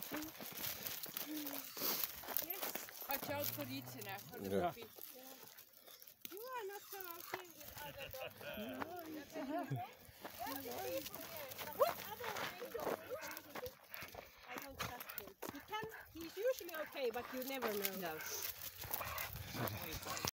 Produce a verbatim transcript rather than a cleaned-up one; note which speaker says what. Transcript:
Speaker 1: Yes. Watch out for Izze now, for the
Speaker 2: Yeah.
Speaker 1: puppy. Yeah. You are not so okay with other dogs. No, that's a I don't trust him. He can, he's usually okay, but you never know. No.